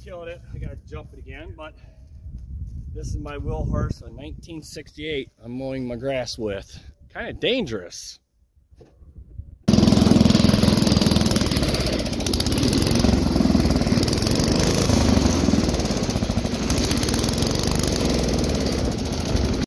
killed it. I gotta jump it again, but this is my wheel horse, a 1968 I'm mowing my grass with. Kind of dangerous.